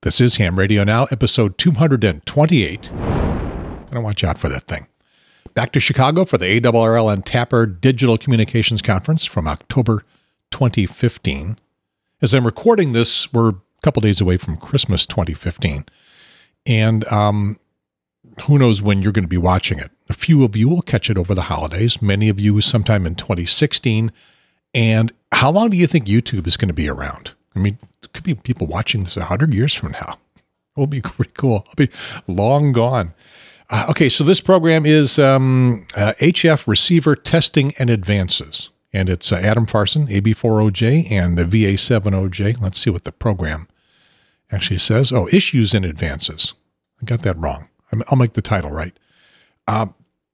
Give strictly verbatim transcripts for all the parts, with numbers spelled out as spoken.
This is Ham Radio Now, episode two hundred twenty-eight. Gotta watch out for that thing. Back to Chicago for the A R R L and Tapper Digital Communications Conference from October twenty fifteen. As I'm recording this, we're a couple days away from Christmas twenty fifteen. And um, who knows when you're going to be watching it. A few of you will catch it over the holidays, many of you sometime in twenty sixteen. And how long do you think YouTube is going to be around? I mean, there could be people watching this one hundred years from now. It will be pretty cool. It'll be long gone. Uh, okay, so this program is um, uh, H F Receiver Testing and Advances. And it's uh, Adam Farson, A B four O J, and the V A seven O J. Let's see what the program actually says. Oh, Issues and Advances. I got that wrong. I'll make the title right. Uh,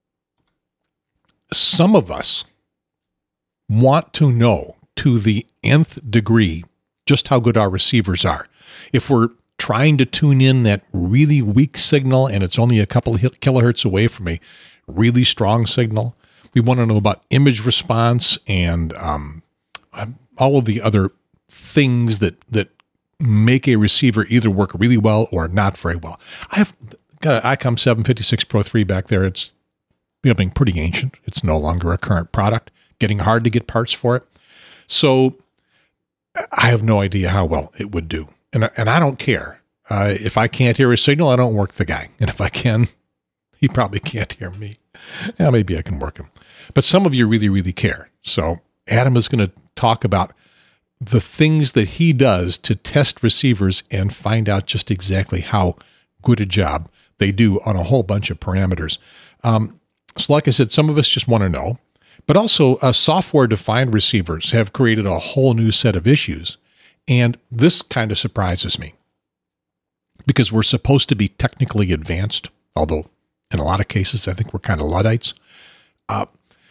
some of us want to know to the nth degree just how good our receivers are. If we're trying to tune in that really weak signal and it's only a couple of kilohertz away from a really strong signal, we want to know about image response and um, all of the other things that that make a receiver either work really well or not very well. I've got an ICOM seven fifty-six Pro three back there. It's becoming pretty ancient. It's no longer a current product, getting hard to get parts for it. So I have no idea how well it would do. And, and I don't care. Uh, if I can't hear a signal, I don't work the guy. And if I can, he probably can't hear me. Yeah, maybe I can work him. But some of you really, really care. So Adam is going to talk about the things that he does to test receivers and find out just exactly how good a job they do on a whole bunch of parameters. Um, so like I said, some of us just want to know. But also, uh, software-defined receivers have created a whole new set of issues. And this kind of surprises me because we're supposed to be technically advanced, although in a lot of cases, I think we're kind of Luddites. Uh,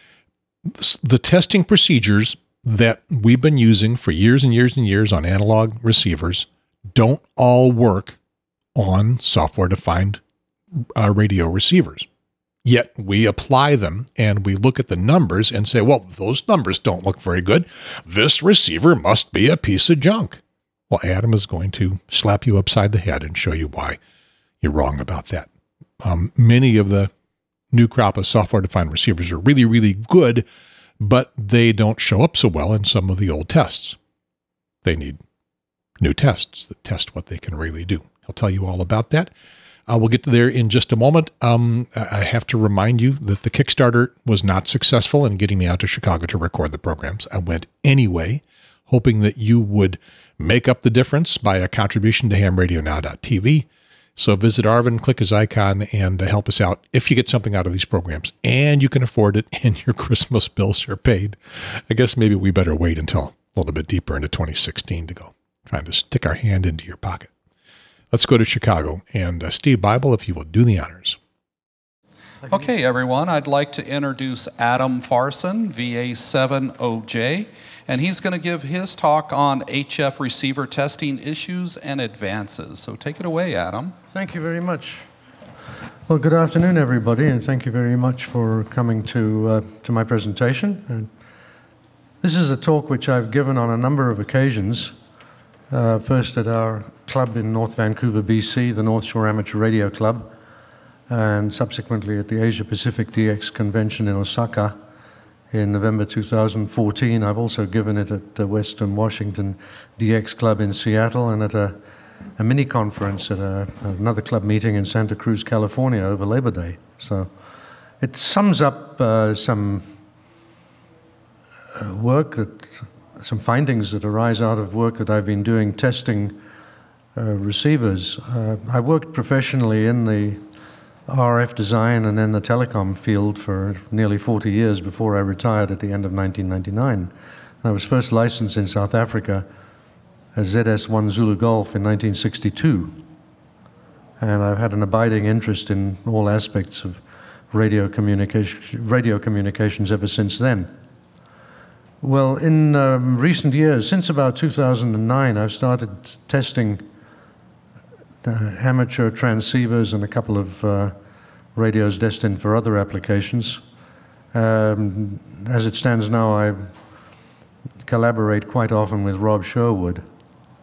the testing procedures that we've been using for years and years and years on analog receivers don't all work on software-defined uh, radio receivers. Yet we apply them and we look at the numbers and say, well, those numbers don't look very good. This receiver must be a piece of junk. Well, Adam is going to slap you upside the head and show you why you're wrong about that. Um, many of the new crop of software-defined receivers are really, really good, but they don't show up so well in some of the old tests. They need new tests that test what they can really do. I'll tell you all about that. Uh, we'll get to there in just a moment. Um, I have to remind you that the Kickstarter was not successful in getting me out to Chicago to record the programs. I went anyway, hoping that you would make up the difference by a contribution to ham radio now dot t v. So visit Arvin, click his icon, and uh, help us out if you get something out of these programs. And you can afford it, and your Christmas bills are paid. I guess maybe we better wait until a little bit deeper into twenty sixteen to go trying to stick our hand into your pocket. Let's go to Chicago. And uh, Steve Bible, if you will do the honors. Okay, everyone, I'd like to introduce Adam Farson, V A seven O J, and he's going to give his talk on H F receiver testing issues and advances. So take it away, Adam. Thank you very much. Well, good afternoon, everybody, and thank you very much for coming to, uh, to my presentation. And this is a talk which I've given on a number of occasions. Uh, first at our club in North Vancouver, B C, the North Shore Amateur Radio Club, and subsequently at the Asia Pacific D X Convention in Osaka in November two thousand fourteen. I've also given it at the Western Washington D X Club in Seattle and at a, a mini conference at a, another club meeting in Santa Cruz, California over Labor Day. So it sums up uh, some uh, work that some findings that arise out of work that I've been doing testing uh, receivers. Uh, I worked professionally in the R F design and then the telecom field for nearly forty years before I retired at the end of nineteen ninety-nine. I was first licensed in South Africa as Z S one Zulu Golf in nineteen sixty-two. And I've had an abiding interest in all aspects of radio communication, radio communications ever since then. Well, in um, recent years, since about two thousand nine, I've started testing uh, amateur transceivers and a couple of uh, radios destined for other applications. Um, as it stands now, I collaborate quite often with Rob Sherwood,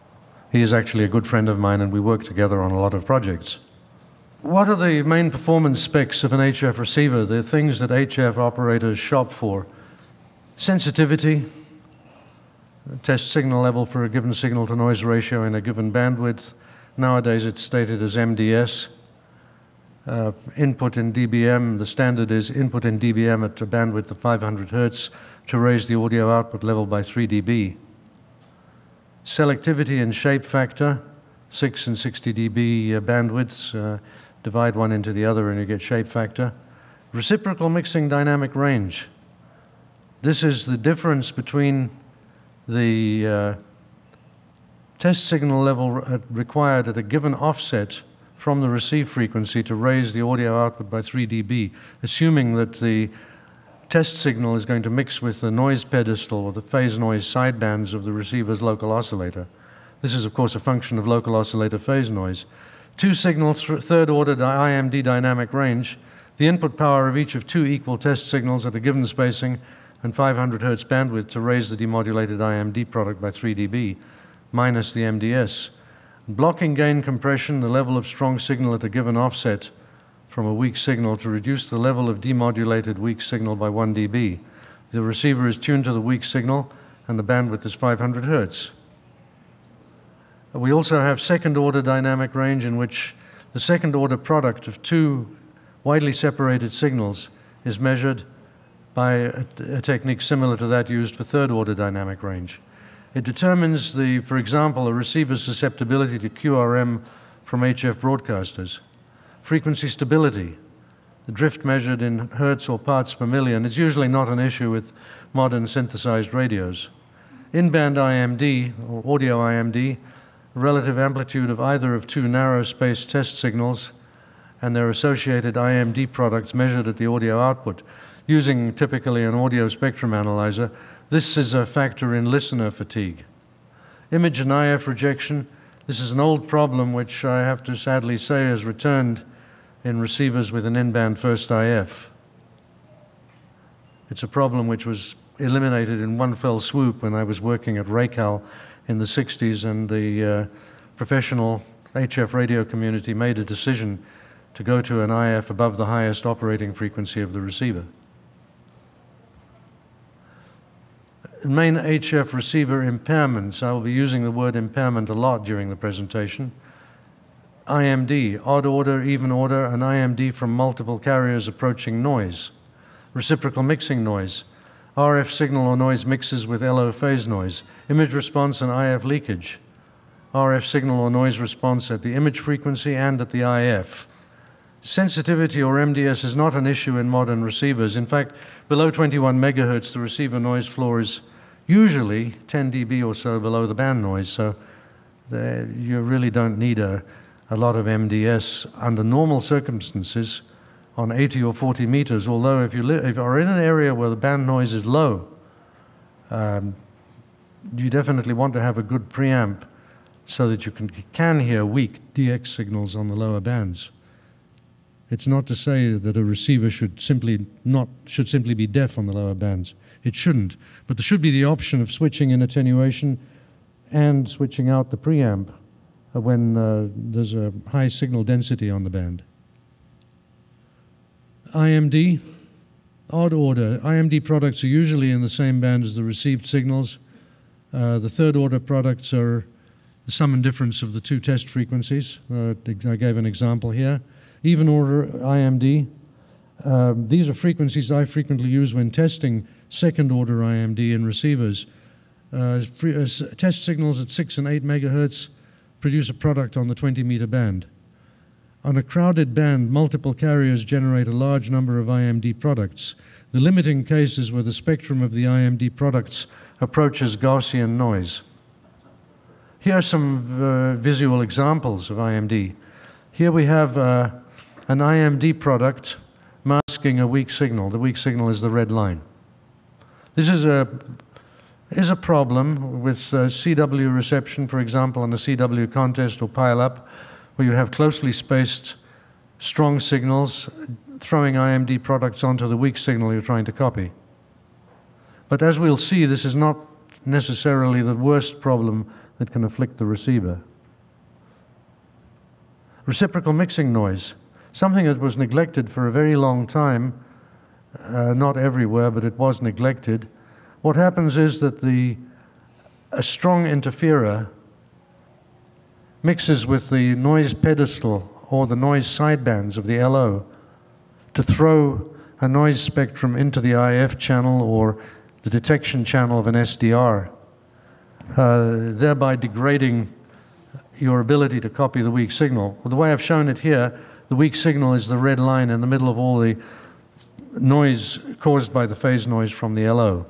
He is actually a good friend of mine, and we work together on a lot of projects. What are the main performance specs of an H F receiver? The things that H F operators shop for. Sensitivity, test signal level for a given signal-to-noise ratio in a given bandwidth. Nowadays it's stated as M D S. Uh, input in D B M, the standard is input in D B M at a bandwidth of five hundred hertz to raise the audio output level by three D B. Selectivity and shape factor, six and sixty D B uh, bandwidths, uh, divide one into the other and you get shape factor. Reciprocal mixing dynamic range. This is the difference between the uh, test signal level required at a given offset from the receive frequency to raise the audio output by three D B, assuming that the test signal is going to mix with the noise pedestal or the phase noise sidebands of the receiver's local oscillator. This is, of course, a function of local oscillator phase noise. Two signal th third order I M D dynamic range, the input power of each of two equal test signals at a given spacing and five hundred hertz bandwidth to raise the demodulated I M D product by three D B, minus the M D S. Blocking gain compression, the level of strong signal at a given offset from a weak signal to reduce the level of demodulated weak signal by one D B. The receiver is tuned to the weak signal and the bandwidth is five hundred hertz. We also have second order dynamic range, in which the second order product of two widely separated signals is measured by a, a technique similar to that used for third order dynamic range. It determines the, for example, a receiver's susceptibility to Q R M from H F broadcasters. Frequency stability, the drift measured in hertz or parts per million, is usually not an issue with modern synthesized radios. In-band I M D, or audio I M D, relative amplitude of either of two narrow-spaced test signals and their associated I M D products measured at the audio output, using typically an audio spectrum analyzer. This is a factor in listener fatigue. Image and I F rejection, this is an old problem which I have to sadly say has returned in receivers with an in-band first I F. It's a problem which was eliminated in one fell swoop when I was working at Raycal in the sixties, and the uh, professional H F radio community made a decision to go to an I F above the highest operating frequency of the receiver. Main H F receiver impairments, I will be using the word impairment a lot during the presentation. I M D, odd order, even order, and I M D from multiple carriers approaching noise. Reciprocal mixing noise, R F signal or noise mixes with L O phase noise. Image response and I F leakage, R F signal or noise response at the image frequency and at the I F. Sensitivity or M D S is not an issue in modern receivers. In fact, below twenty-one megahertz, the receiver noise floor is usually ten D B or so below the band noise, so the, you really don't need a, a lot of M D S under normal circumstances on eighty or forty meters, although if you, if you are in an area where the band noise is low, um, you definitely want to have a good preamp so that you can, can hear weak D X signals on the lower bands. It's not to say that a receiver should simply, not, should simply be deaf on the lower bands. It shouldn't. But there should be the option of switching in attenuation and switching out the preamp when uh, there's a high signal density on the band. I M D, odd order. I M D products are usually in the same band as the received signals. Uh, the third order products are the sum and difference of the two test frequencies. Uh, I gave an example here. Even order I M D. Uh, these are frequencies I frequently use when testing second order I M D in receivers. Uh, free, uh, test signals at six and eight megahertz produce a product on the twenty meter band. On a crowded band, multiple carriers generate a large number of I M D products. The limiting case is where the spectrum of the I M D products approaches Gaussian noise. Here are some uh, visual examples of I M D. Here we have uh, an I M D product masking a weak signal. The weak signal is the red line. This is a, is a problem with uh, C W reception, for example, on a C W contest or pile-up, where you have closely spaced strong signals throwing I M D products onto the weak signal you're trying to copy. But as we'll see, this is not necessarily the worst problem that can afflict the receiver. Reciprocal mixing noise, something that was neglected for a very long time, uh, not everywhere, but it was neglected. What happens is that the, a strong interferer mixes with the noise pedestal or the noise sidebands of the L O to throw a noise spectrum into the I F channel or the detection channel of an S D R, uh, thereby degrading your ability to copy the weak signal. Well, the way I've shown it here, the weak signal is the red line in the middle of all the noise caused by the phase noise from the L O.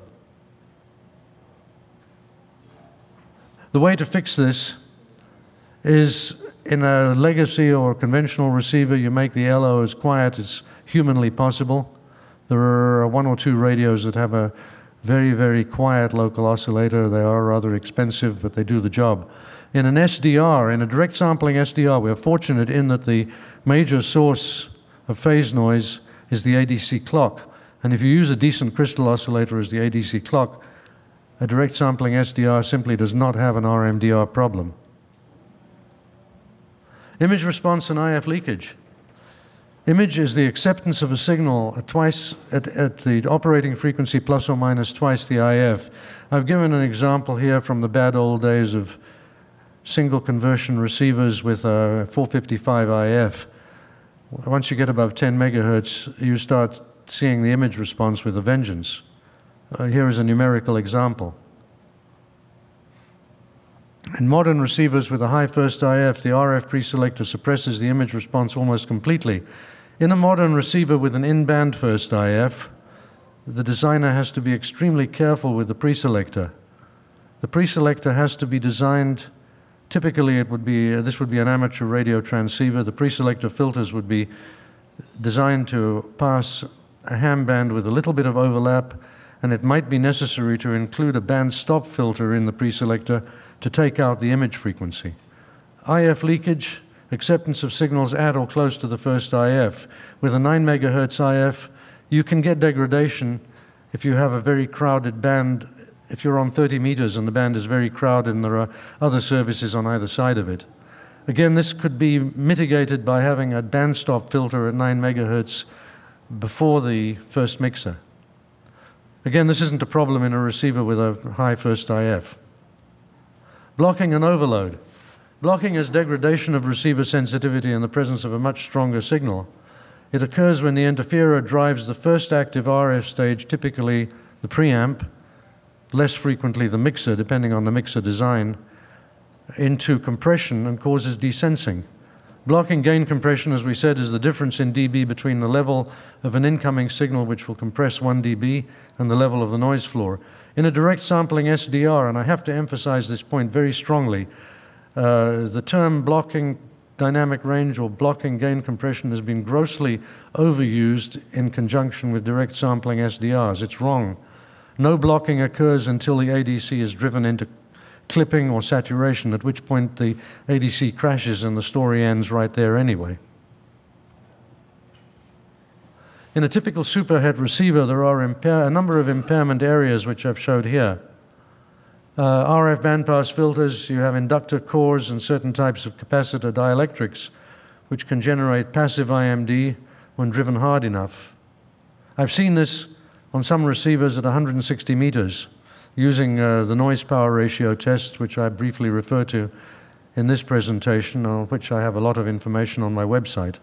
The way to fix this is in a legacy or conventional receiver, you make the L O as quiet as humanly possible. There are one or two radios that have a very, very quiet local oscillator. They are rather expensive, but they do the job. In an S D R, in a direct sampling S D R, we're fortunate in that the major source of phase noise is the A D C clock. And if you use a decent crystal oscillator as the A D C clock, a direct sampling S D R simply does not have an R M D R problem. Image response and I F leakage. Image is the acceptance of a signal at twice at, at the operating frequency plus or minus twice the I F. I've given an example here from the bad old days of single conversion receivers with a four fifty-five I F. Once you get above ten megahertz, you start seeing the image response with a vengeance. Uh, here is a numerical example. In modern receivers with a high first I F, the R F preselector suppresses the image response almost completely. In a modern receiver with an in-band first I F, the designer has to be extremely careful with the preselector. The preselector has to be designed, typically it would be, uh, this would be an amateur radio transceiver. The preselector filters would be designed to pass a ham band with a little bit of overlap, and it might be necessary to include a band stop filter in the preselector to take out the image frequency. I F leakage, acceptance of signals at or close to the first I F. With a nine megahertz I F, you can get degradation if you have a very crowded band, if you're on thirty meters and the band is very crowded and there are other services on either side of it. Again, this could be mitigated by having a band stop filter at nine megahertz before the first mixer. Again, this isn't a problem in a receiver with a high first I F. Blocking and overload. Blocking is degradation of receiver sensitivity in the presence of a much stronger signal. It occurs when the interferer drives the first active R F stage, typically the preamp, less frequently the mixer, depending on the mixer design, into compression and causes desensing. Blocking gain compression, as we said, is the difference in dB between the level of an incoming signal, which will compress one dB, and the level of the noise floor. In a direct sampling S D R, and I have to emphasize this point very strongly, uh, the term blocking dynamic range or blocking gain compression has been grossly overused in conjunction with direct sampling S D Rs. It's wrong. No blocking occurs until the A D C is driven into clipping or saturation, at which point the A D C crashes and the story ends right there anyway. In a typical superhet receiver, there are impair a number of impairment areas which I've showed here. Uh, R F bandpass filters, you have inductor cores and certain types of capacitor dielectrics which can generate passive I M D when driven hard enough. I've seen this on some receivers at one hundred sixty meters using uh, the noise power ratio test, which I briefly refer to in this presentation, on which I have a lot of information on my website.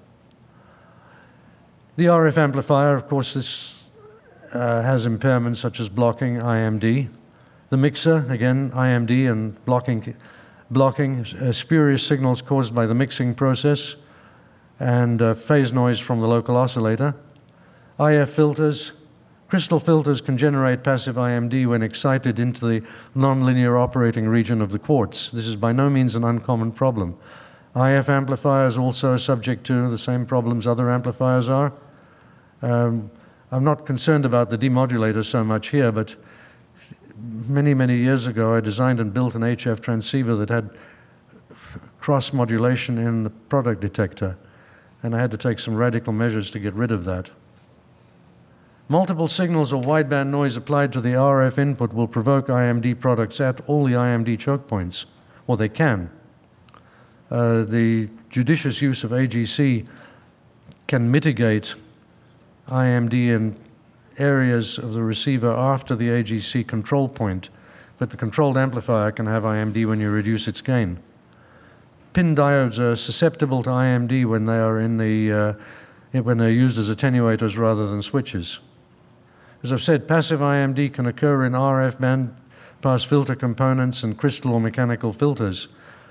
The R F amplifier, of course, this uh, has impairments such as blocking, I M D. The mixer, again, I M D and blocking, blocking uh, spurious signals caused by the mixing process, and uh, phase noise from the local oscillator. I F filters. Crystal filters can generate passive I M D when excited into the nonlinear operating region of the quartz. This is by no means an uncommon problem. I F amplifiers also are subject to the same problems other amplifiers are. Um, I'm not concerned about the demodulator so much here, but many, many years ago I designed and built an H F transceiver that had cross modulation in the product detector, and I had to take some radical measures to get rid of that. Multiple signals or wideband noise applied to the R F input will provoke I M D products at all the I M D choke points. or they can. Uh, the judicious use of A G C can mitigate I M D in areas of the receiver after the A G C control point, but the controlled amplifier can have I M D when you reduce its gain. Pin diodes are susceptible to I M D when they are in the uh, when they're used as attenuators rather than switches. As I've said, passive I M D can occur in R F bandpass filter components and crystal or mechanical filters.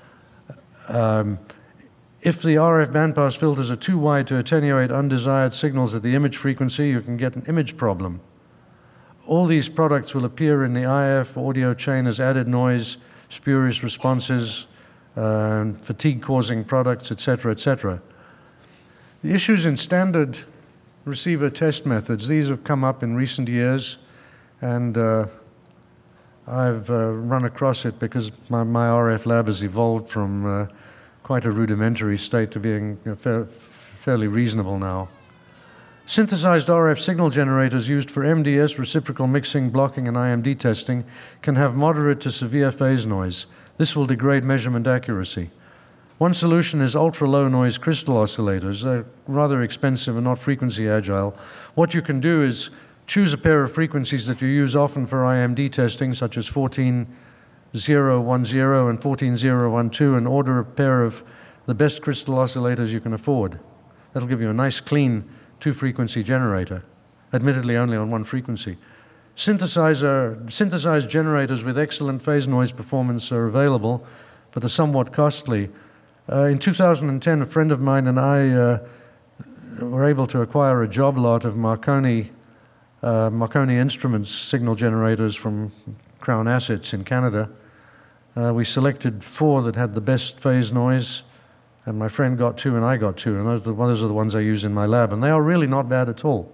Um, if the R F bandpass filters are too wide to attenuate undesired signals at the image frequency, you can get an image problem. All these products will appear in the I F audio chain as added noise, spurious responses, uh, fatigue-causing products, et cetera, et cetera. The issues in standard receiver test methods, these have come up in recent years, and uh, I've uh, run across it because my, my R F lab has evolved from uh, quite a rudimentary state to being uh, fa fairly reasonable now. Synthesized R F signal generators used for M D S, reciprocal mixing, blocking, and I M D testing can have moderate to severe phase noise. This will degrade measurement accuracy. One solution is ultra-low noise crystal oscillators. They're rather expensive and not frequency agile. What you can do is choose a pair of frequencies that you use often for I M D testing, such as fourteen zero one zero and fourteen zero one two, and order a pair of the best crystal oscillators you can afford. That'll give you a nice, clean two-frequency generator, admittedly only on one frequency. Synthesizer, synthesized generators with excellent phase noise performance are available, but are somewhat costly. Uh, in two thousand ten, a friend of mine and I uh, were able to acquire a job lot of Marconi, uh, Marconi Instruments signal generators from Crown Assets in Canada. Uh, we selected four that had the best phase noise, and my friend got two and I got two, and those are the, those are the ones I use in my lab, and they are really not bad at all.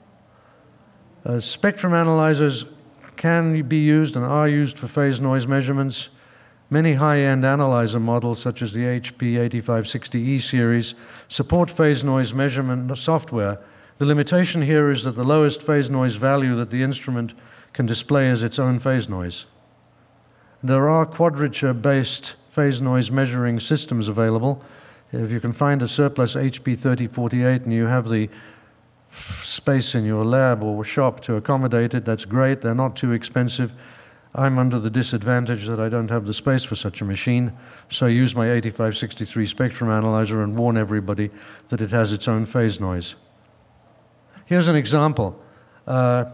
Uh, spectrum analyzers can be used and are used for phase noise measurements. Many high-end analyzer models, such as the H P eighty-five sixty E series, support phase noise measurement software. The limitation here is that the lowest phase noise value that the instrument can display is its own phase noise. There are quadrature-based phase noise measuring systems available. If you can find a surplus H P thirty forty-eight and you have the space in your lab or shop to accommodate it, that's great. They're not too expensive. I'm under the disadvantage that I don't have the space for such a machine, so I use my eighty-five sixty-three spectrum analyzer and warn everybody that it has its own phase noise. Here's an example. Uh,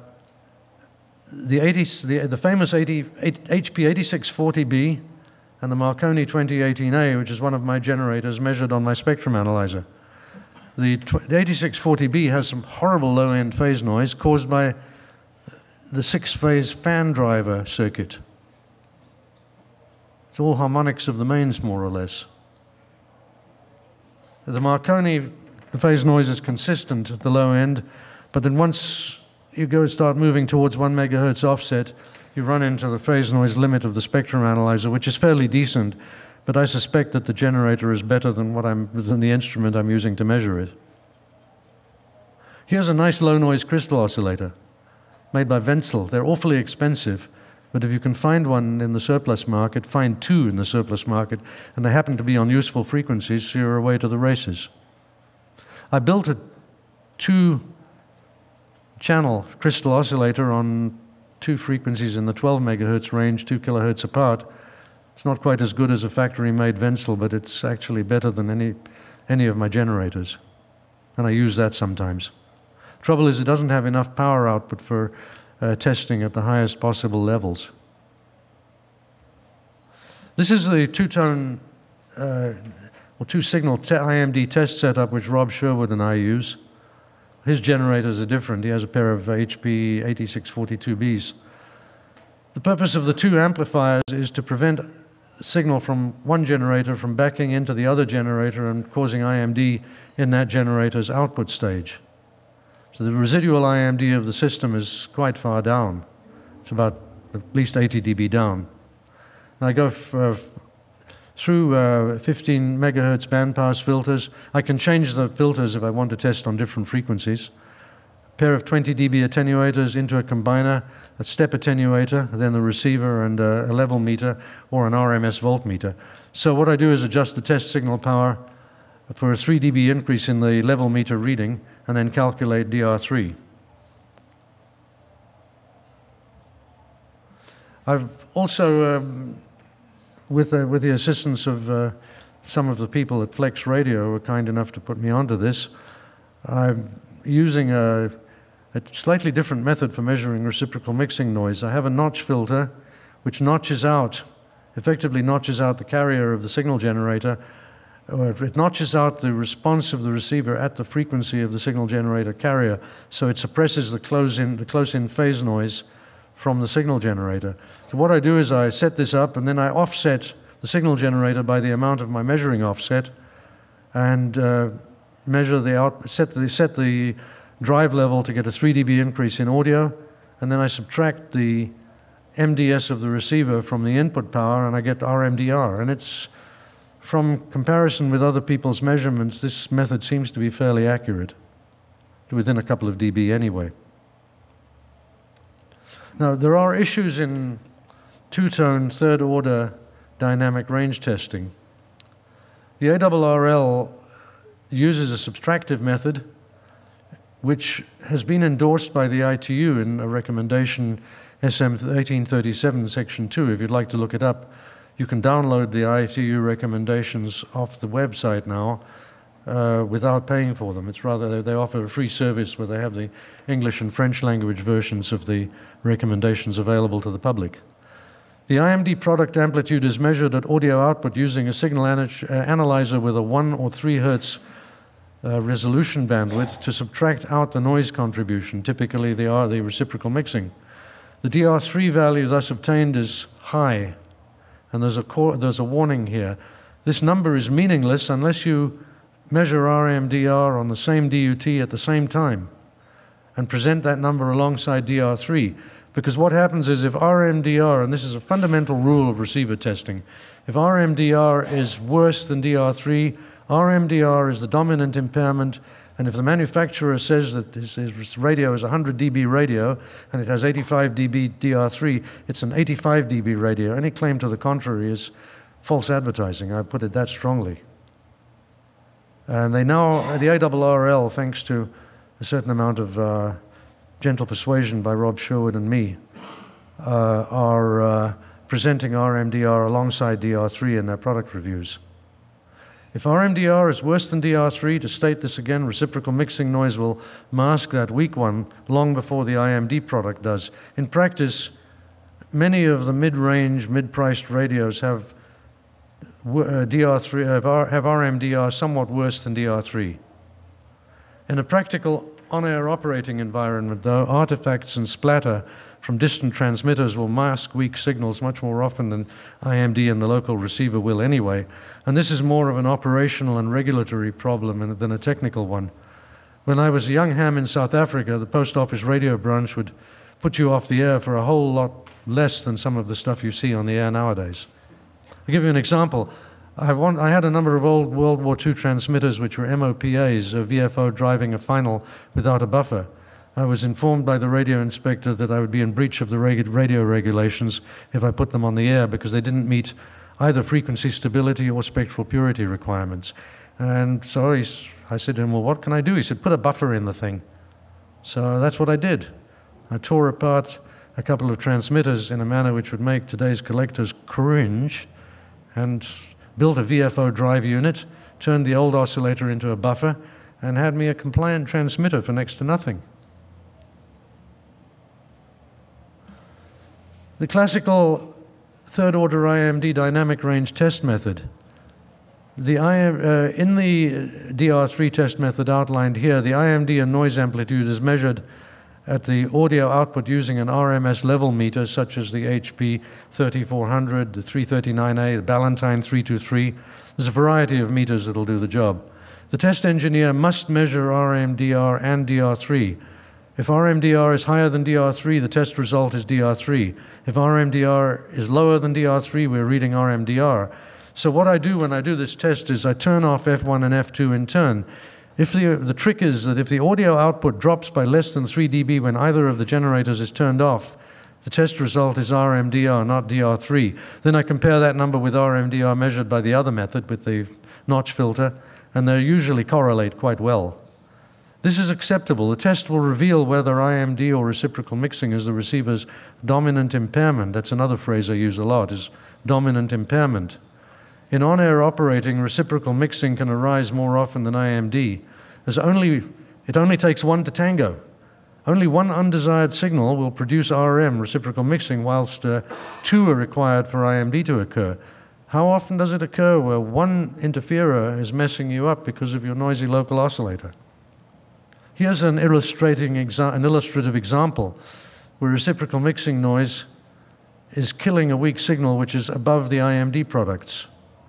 the, eighty, the, the famous eighty, H P eighty-six forty B and the Marconi twenty eighteen A, which is one of my generators, measured on my spectrum analyzer. The, the eighty-six forty B has some horrible low-end phase noise caused by the six-phase fan driver circuit. It's all harmonics of the mains, more or less. The Marconi, the phase noise is consistent at the low end, but then once you go and start moving towards one megahertz offset, you run into the phase noise limit of the spectrum analyzer, which is fairly decent, but I suspect that the generator is better than, what I'm, than the instrument I'm using to measure it. Here's a nice low-noise crystal oscillator made by Wenzel. They're awfully expensive, but if you can find one in the surplus market, find two in the surplus market, and they happen to be on useful frequencies, so you're away to the races. I built a two-channel crystal oscillator on two frequencies in the twelve megahertz range, two kilohertz apart. It's not quite as good as a factory-made Wenzel, but it's actually better than any, any of my generators, and I use that sometimes. Trouble is, it doesn't have enough power output for uh, testing at the highest possible levels. This is the two-tone, uh, or two-signal I M D test setup which Rob Sherwood and I use. His generators are different. He has a pair of H P eighty-six forty-two Bs. The purpose of the two amplifiers is to prevent signal from one generator from backing into the other generator and causing I M D in that generator's output stage. So the residual I M D of the system is quite far down. It's about at least eighty D B down. And I go f uh, through uh, fifteen megahertz bandpass filters. I can change the filters if I want to test on different frequencies. pair of twenty D B attenuators into a combiner, a step attenuator, then the receiver and a, a level meter or an R M S voltmeter. So what I do is adjust the test signal power for a three D B increase in the level meter reading and then calculate D R three. I've also, um, with, uh, with the assistance of uh, some of the people at Flex Radio who were kind enough to put me onto this, I'm using a, a slightly different method for measuring reciprocal mixing noise. I have a notch filter which notches out, effectively notches out the carrier of the signal generator. Or it notches out the response of the receiver at the frequency of the signal generator carrier, so it suppresses the close-in the close-in phase noise from the signal generator. So what I do is I set this up, and then I offset the signal generator by the amount of my measuring offset, and uh, measure the out set the set the drive level to get a three D B increase in audio, and then I subtract the M D S of the receiver from the input power, and I get R M D R. And it's, from comparison with other people's measurements, this method seems to be fairly accurate, within a couple of dB anyway. Now, there are issues in two-tone third-order dynamic range testing. The A R R L uses a subtractive method, which has been endorsed by the I T U in a recommendation S M eighteen thirty-seven, section two. If you'd like to look it up, you can download the I T U recommendations off the website now uh, without paying for them. It's rather, they offer a free service where they have the English and French language versions of the recommendations available to the public. The I M D product amplitude is measured at audio output using a signal uh, analyzer with a one or three hertz uh, resolution bandwidth to subtract out the noise contribution, typically the, R, the reciprocal mixing. The D R three value thus obtained is high. And there's a, core, there's a warning here. This number is meaningless unless you measure R M D R on the same D U T at the same time and present that number alongside D R three. Because what happens is if R M D R, and this is a fundamental rule of receiver testing, if R M D R is worse than D R three, R M D R is the dominant impairment. And if the manufacturer says that his, his radio is a one hundred D B radio and it has eighty-five D B D R three, it's an eighty-five D B radio. Any claim to the contrary is false advertising. I put it that strongly. And they now, the A R R L, thanks to a certain amount of uh, gentle persuasion by Rob Sherwood and me, uh, are uh, presenting R M D R alongside D R three in their product reviews. If R M D R is worse than D R three, to state this again, reciprocal mixing noise will mask that weak one long before the I M D product does. In practice, many of the mid-range, mid-priced radios have uh, D R three, have, R, have R M D R somewhat worse than D R three. In a practical on-air operating environment, though, artifacts and splatter from distant transmitters will mask weak signals much more often than I M D and the local receiver will anyway. And this is more of an operational and regulatory problem than a technical one. When I was a young ham in South Africa, the post office radio branch would put you off the air for a whole lot less than some of the stuff you see on the air nowadays. I'll give you an example. I, want, I had a number of old World War Two transmitters which were M O P As, a V F O driving a final without a buffer. I was informed by the radio inspector that I would be in breach of the radio regulations if I put them on the air because they didn't meet either frequency stability or spectral purity requirements. And so he, I said to him, well, what can I do? He said, put a buffer in the thing. So that's what I did. I tore apart a couple of transmitters in a manner which would make today's collectors cringe and built a V F O drive unit, turned the old oscillator into a buffer, and had me a compliant transmitter for next to nothing. The classical third-order I M D dynamic range test method. The I M, uh, in the D R three test method outlined here, the I M D and noise amplitude is measured at the audio output using an R M S level meter, such as the H P thirty-four hundred, the three thirty-nine A, the Ballantine three twenty-three. There's a variety of meters that will do the job. The test engineer must measure R M D R and D R three. If R M D R is higher than D R three, the test result is D R three. If R M D R is lower than D R three, we're reading R M D R. So what I do when I do this test is I turn off F one and F two in turn. If the, the trick is that if the audio output drops by less than three D B when either of the generators is turned off, the test result is R M D R, not D R three. Then I compare that number with R M D R measured by the other method, with the notch filter, and they usually correlate quite well. This is acceptable. The test will reveal whether I M D or reciprocal mixing is the receiver's dominant impairment. That's another phrase I use a lot, is dominant impairment. In on-air operating, reciprocal mixing can arise more often than I M D, as only, it only takes one to tango. Only one undesired signal will produce R M, reciprocal mixing, whilst uh, two are required for I M D to occur. How often does it occur where one interferer is messing you up because of your noisy local oscillator? Here's an, illustrating exa an illustrative example where reciprocal mixing noise is killing a weak signal which is above the I M D products.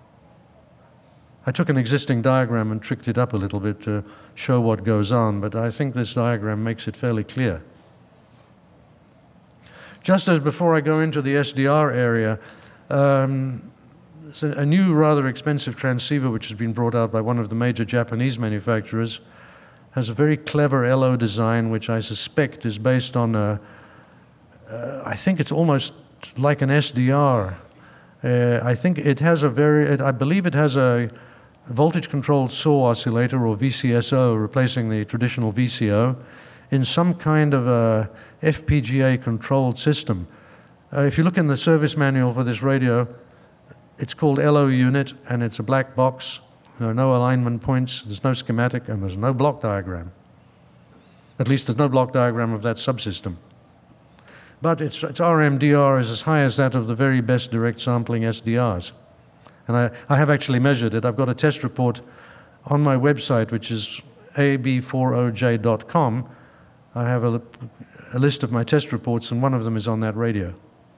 I took an existing diagram and tricked it up a little bit to show what goes on, but I think this diagram makes it fairly clear. Just as before I go into the S D R area, um, it's a, a new rather expensive transceiver which has been brought out by one of the major Japanese manufacturers, has a very clever L O design which I suspect is based on a, uh, I think it's almost like an S D R. Uh, I think it has a very, it, I believe it has a voltage-controlled S A W oscillator, or V C S O, replacing the traditional V C O, in some kind of a F P G A-controlled system. Uh, if you look in the service manual for this radio, it's called L O unit, and it's a black box. There are no alignment points, there's no schematic, and there's no block diagram. At least there's no block diagram of that subsystem. But its, its R M D R is as high as that of the very best direct sampling S D Rs. And I, I have actually measured it. I've got a test report on my website, which is A B four O J dot com. I have a, a list of my test reports, and one of them is on that radio.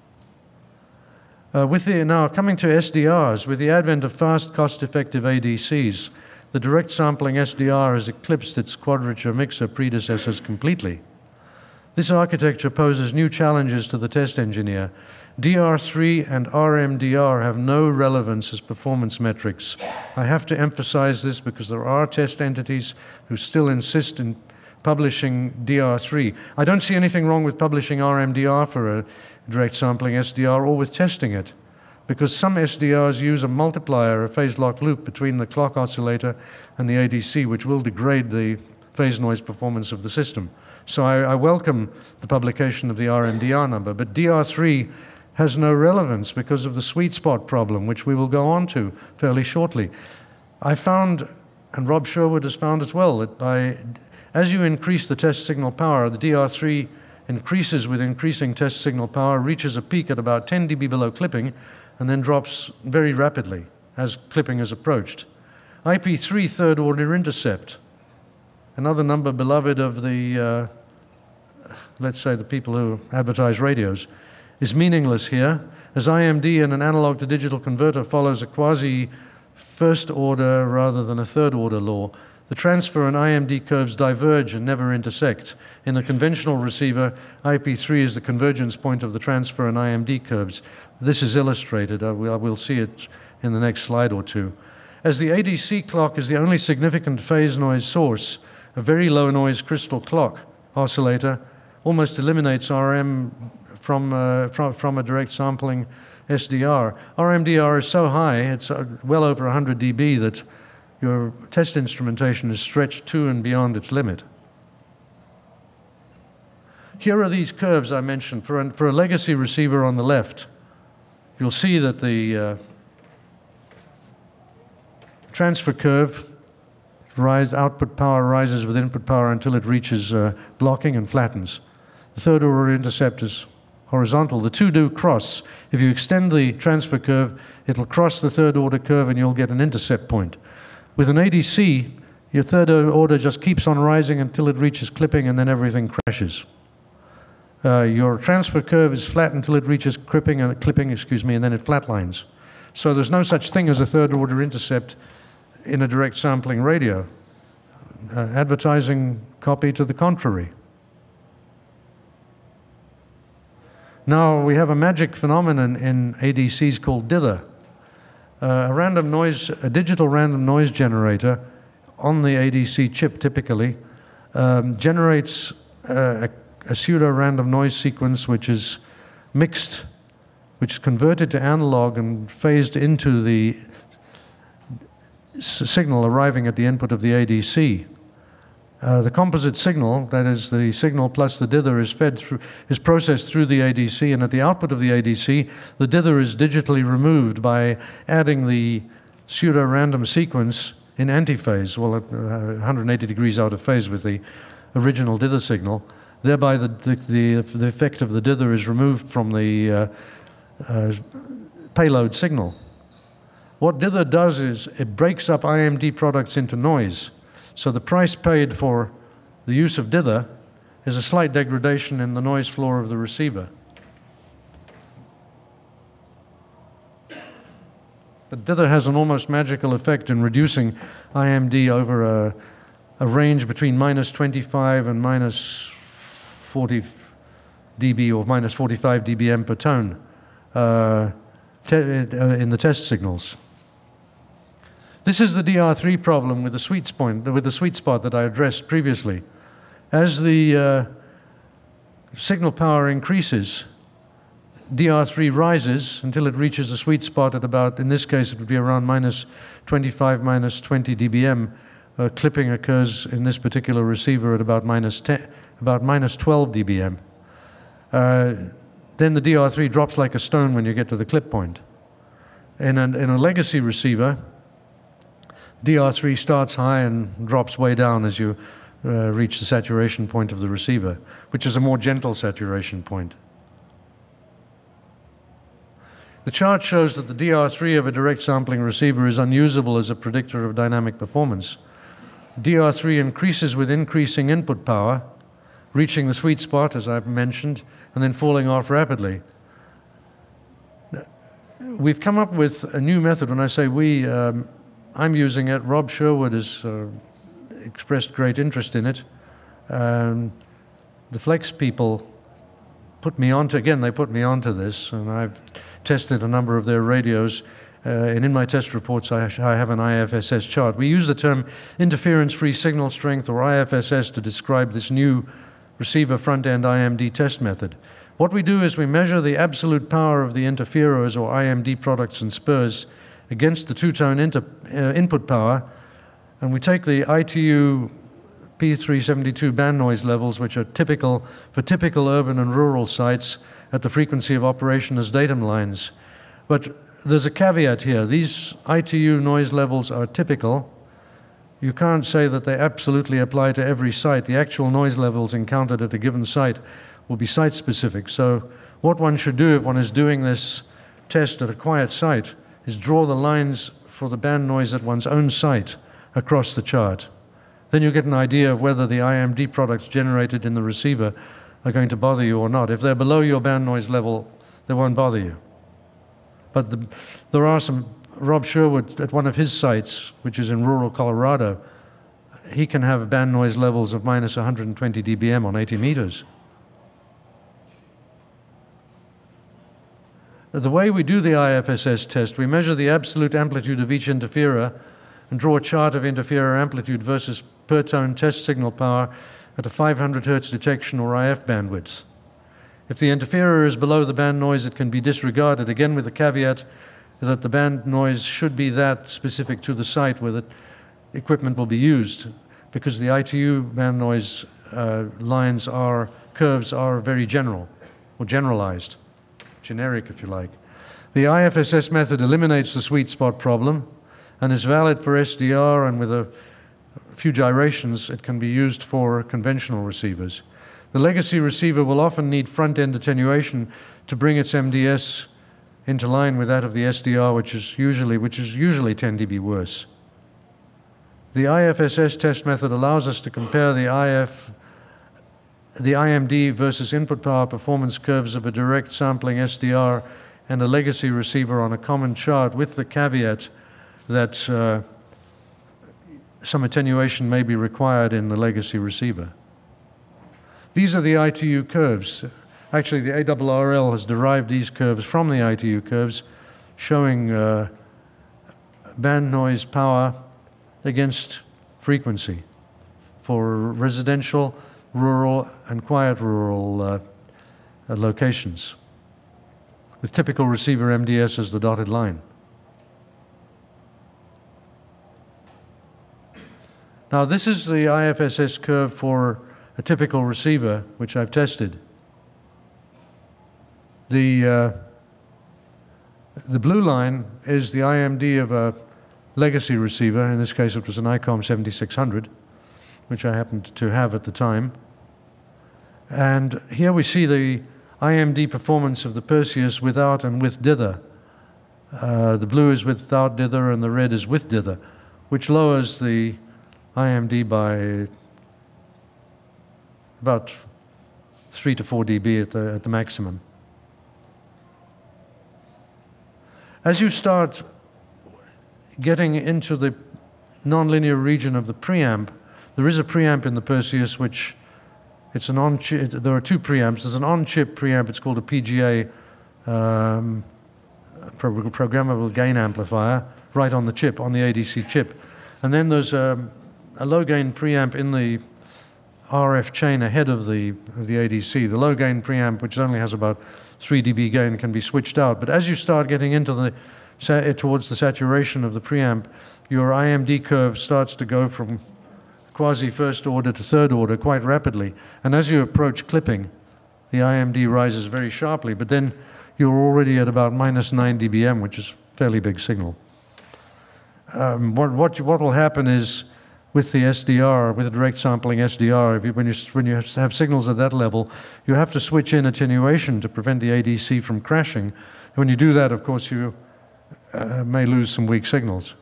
Uh, with the, now, coming to S D Rs, with the advent of fast, cost-effective A D Cs, the direct sampling S D R has eclipsed its quadrature mixer predecessors completely. This architecture poses new challenges to the test engineer. D R three and R M D R have no relevance as performance metrics. I have to emphasize this because there are test entities who still insist in publishing D R three. I don't see anything wrong with publishing R M D R for a direct sampling S D R or with testing it, because some S D Rs use a multiplier, a phase lock loop between the clock oscillator and the A D C, which will degrade the phase noise performance of the system. So I, I welcome the publication of the R M D R number, but D R three has no relevance because of the sweet spot problem, which we will go on to fairly shortly. I found, and Rob Sherwood has found as well, that by, as you increase the test signal power, the D R three increases with increasing test signal power, reaches a peak at about ten D B below clipping, and then drops very rapidly as clipping is approached. I P three third order intercept, another number beloved of the, uh, let's say the people who advertise radios, is meaningless here, as I M D in an analog to digital converter follows a quasi first order rather than a third order law. The transfer and I M D curves diverge and never intersect. In a conventional receiver, I P three is the convergence point of the transfer and I M D curves. This is illustrated. I will, I will see it in the next slide or two. As the A D C clock is the only significant phase noise source, a very low noise crystal clock oscillator almost eliminates R M from, uh, from, from a direct sampling S D R. R M D R is so high, it's uh, well over one hundred D B, that your test instrumentation is stretched to and beyond its limit. Here are these curves I mentioned. For a, for a legacy receiver on the left, you'll see that the uh, transfer curve, rise, output power rises with input power until it reaches uh, blocking and flattens. The third order intercept is horizontal. The two do cross. If you extend the transfer curve, it'll cross the third order curve and you'll get an intercept point. With an A D C, your third order just keeps on rising until it reaches clipping, and then everything crashes. Uh, your transfer curve is flat until it reaches clipping, and clipping, excuse me, and then it flatlines. So there's no such thing as a third order intercept in a direct sampling radio. Uh, advertising copy to the contrary. Now we have a magic phenomenon in A D Cs called dither. Uh, a random noise, a digital random noise generator on the A D C chip typically um, generates uh, a, a pseudo-random noise sequence which is mixed, which is converted to analog and phased into the s signal arriving at the input of the A D C. Uh, the composite signal, that is the signal plus the dither, is fed through, is processed through the A D C, and at the output of the A D C, the dither is digitally removed by adding the pseudo-random sequence in antiphase, well, at uh, one hundred eighty degrees out of phase with the original dither signal. Thereby, the, the, the, the effect of the dither is removed from the uh, uh, payload signal. What dither does is it breaks up I M D products into noise. So the price paid for the use of dither is a slight degradation in the noise floor of the receiver. But dither has an almost magical effect in reducing I M D over a, a range between minus twenty-five and minus forty dB or minus forty-five dBm per tone uh, in the test signals. This is the D R three problem with the sweet spot, with the sweet spot that I addressed previously. As the uh, signal power increases, D R three rises until it reaches a sweet spot at about, in this case, it would be around minus twenty-five, minus twenty dBm. Uh, clipping occurs in this particular receiver at about minus ten, about minus twelve dBm. Uh, then the D R three drops like a stone when you get to the clip point. In a, in a legacy receiver, D R three starts high and drops way down as you uh, reach the saturation point of the receiver, which is a more gentle saturation point. The chart shows that the D R three of a direct sampling receiver is unusable as a predictor of dynamic performance. D R three increases with increasing input power, reaching the sweet spot, as I've mentioned, and then falling off rapidly. We've come up with a new method. When I say we, um, I'm using it. Rob Sherwood has uh, expressed great interest in it. Um, the Flex people put me onto, again, they put me onto this, and I've tested a number of their radios. Uh, and in my test reports, I, I have an I F S S chart. We use the term interference-free signal strength, or I F S S, to describe this new receiver front-end I M D test method. What we do is we measure the absolute power of the interferers, or I M D products and spurs, against the two-tone inter, uh, input power, and we take the I T U P three seventy-two band noise levels, which are typical for typical urban and rural sites at the frequency of operation as datum lines. But there's a caveat here. These I T U noise levels are typical. You can't say that they absolutely apply to every site. The actual noise levels encountered at a given site will be site-specific. So what one should do if one is doing this test at a quiet site is draw the lines for the band noise at one's own site across the chart. Then you get an idea of whether the I M D products generated in the receiver are going to bother you or not. If they're below your band noise level, they won't bother you. But the, there are some, Rob Sherwood at one of his sites, which is in rural Colorado, he can have band noise levels of minus one hundred twenty dBm on eighty meters. The way we do the I F S S test, we measure the absolute amplitude of each interferer and draw a chart of interferer amplitude versus per tone test signal power at a five hundred hertz detection or I F bandwidth. If the interferer is below the band noise, it can be disregarded, again with the caveat that the band noise should be that specific to the site where the equipment will be used, because the I T U band noise uh, lines are, curves are very general, or generalized. Generic, if you like. The I F S S method eliminates the sweet spot problem and is valid for S D R, and with a few gyrations, it can be used for conventional receivers. The legacy receiver will often need front-end attenuation to bring its M D S into line with that of the S D R, which is usually, which is usually ten dB worse. The I F S S test method allows us to compare the I F the I M D versus input power performance curves of a direct sampling S D R and a legacy receiver on a common chart, with the caveat that uh, some attenuation may be required in the legacy receiver. These are the I T U curves. Actually, the A R R L has derived these curves from the I T U curves, showing uh, band noise power against frequency for residential, rural, and quiet rural uh, uh, locations, with typical receiver M D S as the dotted line. Now, this is the I F S S curve for a typical receiver, which I've tested. The, uh, the blue line is the I M D of a legacy receiver. In this case, it was an ICOM seventy-six hundred, which I happened to have at the time. And here we see the I M D performance of the Perseus without and with dither. Uh, the blue is without dither and the red is with dither, which lowers the I M D by about three to four dB at the, at the maximum. As you start getting into the nonlinear region of the preamp, there is a preamp in the Perseus which it's an on-chip. There are two preamps. There's an on-chip preamp. It's called a P G A, um, pro programmable gain amplifier, right on the chip, on the A D C chip. And then there's a, a low-gain preamp in the R F chain ahead of the, of the A D C. The low-gain preamp, which only has about three dB gain, can be switched out. But as you start getting into the, towards the saturation of the preamp, your I M D curve starts to go from quasi first order to third order quite rapidly. And as you approach clipping, the I M D rises very sharply, but then you're already at about minus nine dBm, which is a fairly big signal. Um, what, what, what will happen is, with the S D R, with the direct sampling S D R, if you, when, you, when you have signals at that level, you have to switch in attenuation to prevent the A D C from crashing. And when you do that, of course, you uh, may lose some weak signals.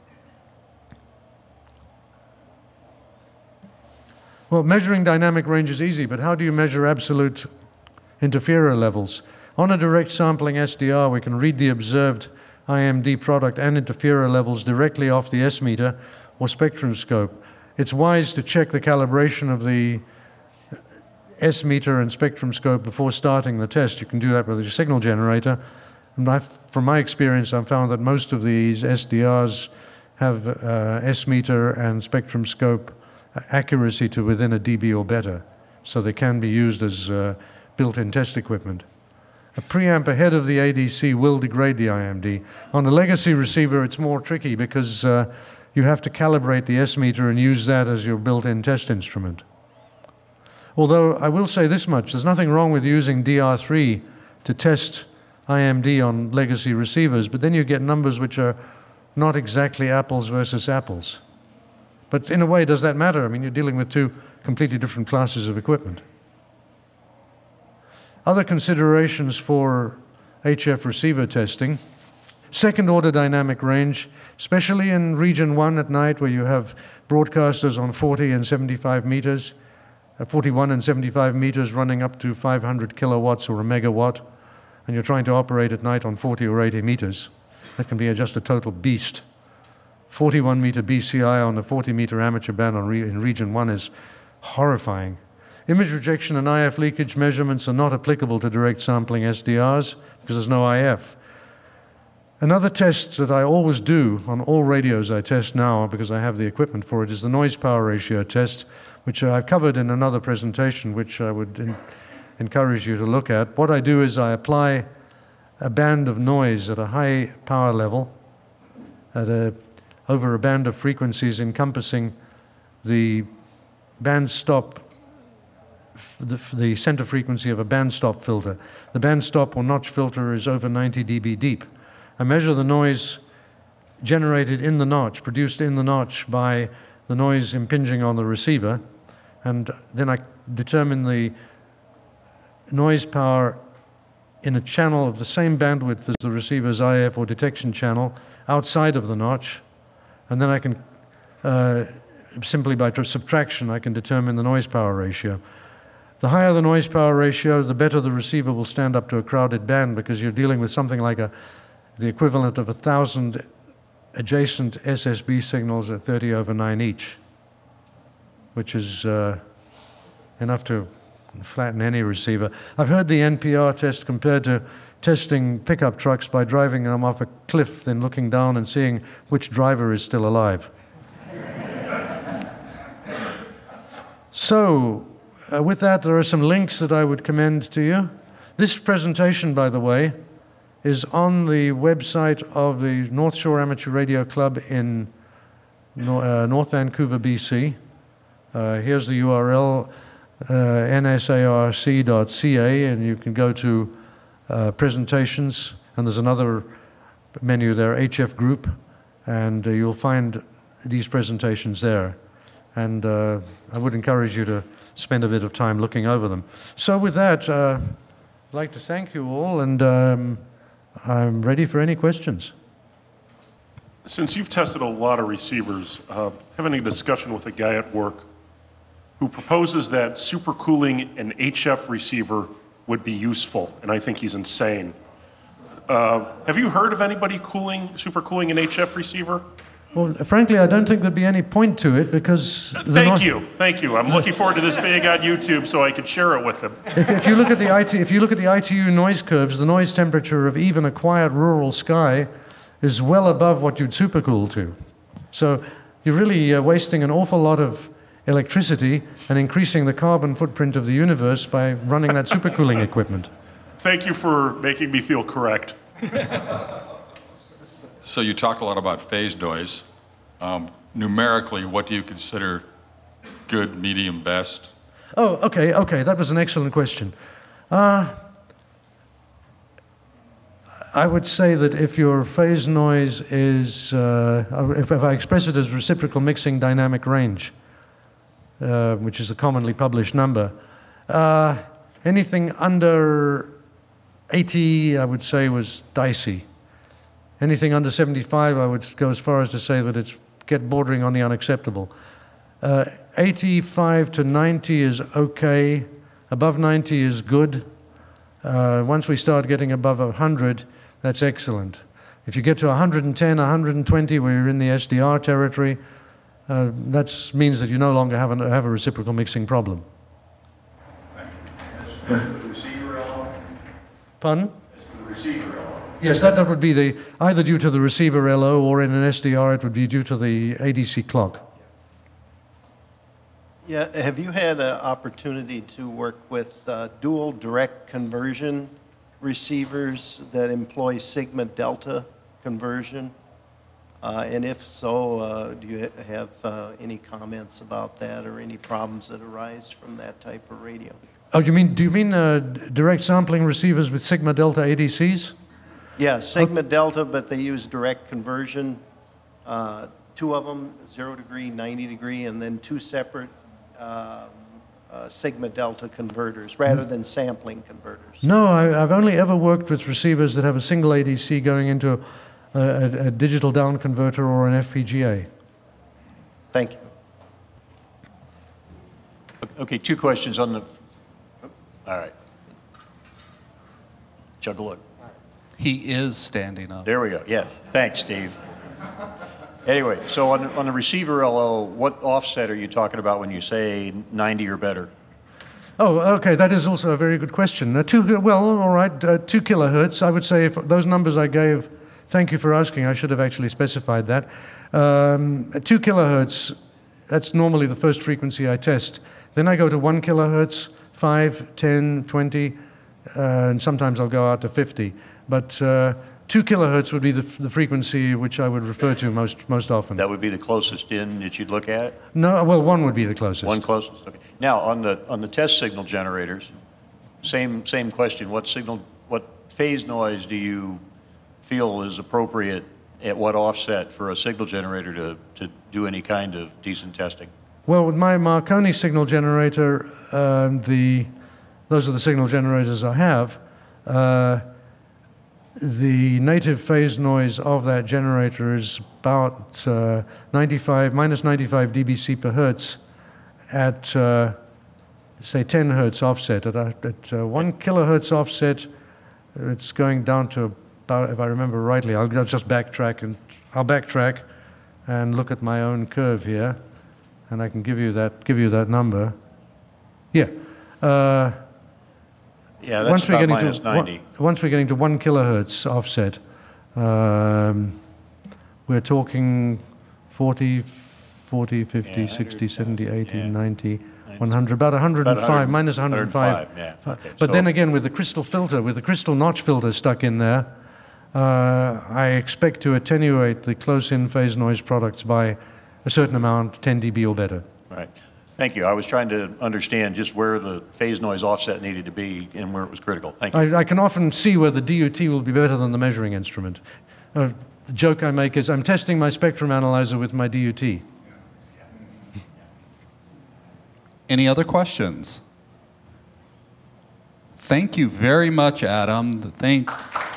Well, measuring dynamic range is easy, but how do you measure absolute interferer levels? On a direct sampling S D R, we can read the observed I M D product and interferer levels directly off the S meter or spectrum scope. It's wise to check the calibration of the S meter and spectrum scope before starting the test. You can do that with your signal generator. And I've, from my experience, I've found that most of these S D Rs have uh, S meter and spectrum scope accuracy to within a dB or better, so they can be used as uh, built-in test equipment. A preamp ahead of the A D C will degrade the I M D. On the legacy receiver, it's more tricky because uh, you have to calibrate the S meter and use that as your built-in test instrument. Although I will say this much, there's nothing wrong with using D R three to test I M D on legacy receivers, but then you get numbers which are not exactly apples versus apples. But in a way, does that matter? I mean, you're dealing with two completely different classes of equipment. Other considerations for H F receiver testing: second order dynamic range, especially in region one at night where you have broadcasters on forty and seventy-five meters, uh, forty-one and seventy-five meters running up to five hundred kilowatts or a megawatt, and you're trying to operate at night on forty or eighty meters. That can be a, just a total beast. forty-one meter B C I on the forty meter amateur band on re in region one is horrifying. Image rejection and I F leakage measurements are not applicable to direct sampling S D Rs because there's no I F. Another test that I always do on all radios I test now, because I have the equipment for it, is the noise power ratio test, which I've covered in another presentation, which I would in, encourage you to look at. What I do is I apply a band of noise at a high power level, at a, over a band of frequencies encompassing the band stop, the, the center frequency of a band stop filter. The band stop or notch filter is over ninety dB deep. I measure the noise generated in the notch, produced in the notch by the noise impinging on the receiver, and then I determine the noise power in a channel of the same bandwidth as the receiver's I F or detection channel outside of the notch, and then I can, uh, simply by subtraction, I can determine the noise power ratio. The higher the noise power ratio, the better the receiver will stand up to a crowded band, because you're dealing with something like a the equivalent of a thousand adjacent S S B signals at thirty over nine each, which is uh, enough to flatten any receiver. I've heard the N P R test compared to testing pickup trucks by driving them off a cliff, then looking down and seeing which driver is still alive. So, uh, with that, there are some links that I would commend to you. This presentation, by the way, is on the website of the North Shore Amateur Radio Club in no, uh, North Vancouver, B C. Uh, here's the U R L, uh, N S A R C dot C A, and you can go to uh, presentations, and there's another menu there, H F Group, and uh, you'll find these presentations there. And uh, I would encourage you to spend a bit of time looking over them. So with that, uh, I'd like to thank you all, and um, I'm ready for any questions. Since you've tested a lot of receivers, uh, having a discussion with a guy at work who proposes that supercooling an H F receiver would be useful, and I think he's insane. Uh, have you heard of anybody cooling, supercooling an H F receiver? Well, frankly, I don't think there'd be any point to it because... Thank you, thank you. I'm looking forward to this being on YouTube so I can share it with him. If, if you look at the I T, if you look at the I T U noise curves, the noise temperature of even a quiet rural sky is well above what you'd supercool to. So you're really uh, wasting an awful lot of electricity and increasing the carbon footprint of the universe by running that supercooling equipment. Thank you for making me feel correct. So you talked a lot about phase noise. Um, numerically, what do you consider good, medium, best? Oh, okay, okay, that was an excellent question. Uh, I would say that if your phase noise is, uh, if, if I express it as reciprocal mixing dynamic range, uh, which is a commonly published number, uh, anything under eighty, I would say, was dicey. Anything under seventy-five, I would go as far as to say that it's get bordering on the unacceptable. Uh, eighty-five to ninety is okay. Above ninety is good. Uh, once we start getting above one hundred, that's excellent. If you get to one hundred ten, one hundred twenty, where you're in the S D R territory, uh, that means that you no longer have a, have a reciprocal mixing problem. Pardon? Yes, that, that would be the, either due to the receiver L O or in an S D R it would be due to the A D C clock. Yeah, have you had an opportunity to work with uh, dual direct conversion receivers that employ sigma delta conversion? Uh, and if so, uh, do you have uh, any comments about that or any problems that arise from that type of radio? Oh, you mean, do you mean uh, direct sampling receivers with sigma delta A D Cs? Yeah, sigma delta, but they use direct conversion. Uh, two of them, zero degree, ninety degree, and then two separate uh, uh, sigma delta converters rather than sampling converters. No, I, I've only ever worked with receivers that have a single A D C going into a, a, a digital down converter or an F P G A. Thank you. Okay, two questions on the... All right. Chug a look. He is standing up. There we go. Yeah. Thanks, Steve. Anyway, so on, on the receiver L O, what offset are you talking about when you say ninety or better? Oh, okay, that is also a very good question. Uh, two, well, all right, uh, two kilohertz. I would say if those numbers I gave, thank you for asking, I should have actually specified that. Um, two kilohertz, that's normally the first frequency I test. Then I go to one kilohertz, five, ten, twenty, uh, and sometimes I'll go out to fifty. But uh, two kilohertz would be the, the frequency which I would refer to most most often. That would be the closest in that you'd look at? No, well, one would be the closest. One closest. Okay. Now on the on the test signal generators, same same question. What signal, what phase noise do you feel is appropriate at what offset for a signal generator to to do any kind of decent testing? Well, with my Marconi signal generator, uh, the those are the signal generators I have. Uh, The native phase noise of that generator is about uh, ninety-five, minus ninety-five D B C per hertz at, uh, say, ten hertz offset. At, at uh, one kilohertz offset, it's going down to about, if I remember rightly, I'll, I'll just backtrack and I'll backtrack and look at my own curve here, and I can give you that give you that number. Yeah. Uh, Yeah, that's once about we're getting minus to ninety. One, once we're getting to one kilohertz offset, um, we're talking forty, forty, fifty, Yeah, sixty, seventy, eighty, yeah. ninety, one hundred, about one hundred five, About one hundred, minus one hundred five. one hundred five, yeah, okay, But so- then again, with the crystal filter, with the crystal notch filter stuck in there, uh, I expect to attenuate the close-in phase noise products by a certain amount, ten D B or better. Right. Thank you. I was trying to understand just where the phase noise offset needed to be and where it was critical. Thank you. I, I can often see where the D U T will be better than the measuring instrument. Uh, the joke I make is I'm testing my spectrum analyzer with my D U T. Any other questions? Thank you very much, Adam. Thank,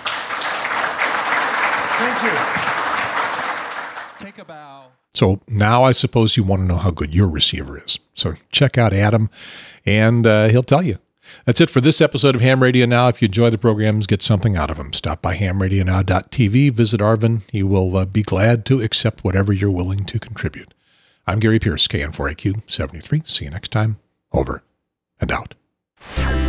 Thank you. take a bow. So now I suppose you want to know how good your receiver is. So check out Adam, and uh, he'll tell you. That's it for this episode of Ham Radio Now. If you enjoy the programs, get something out of them. Stop by ham radio now dot t v, visit Arvin. He will uh, be glad to accept whatever you're willing to contribute. I'm Gary Pierce, K N four A Q seventy-three. See you next time. Over and out.